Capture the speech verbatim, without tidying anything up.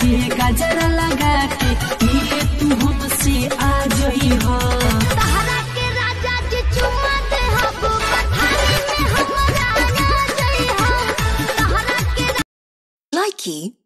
के गजरा लगा के मिले तू हमसे आ जई हो। तहरा के राजा जी चुम्मा दे हबो पठारी में हमरा आ जई हो। तहरा के Likey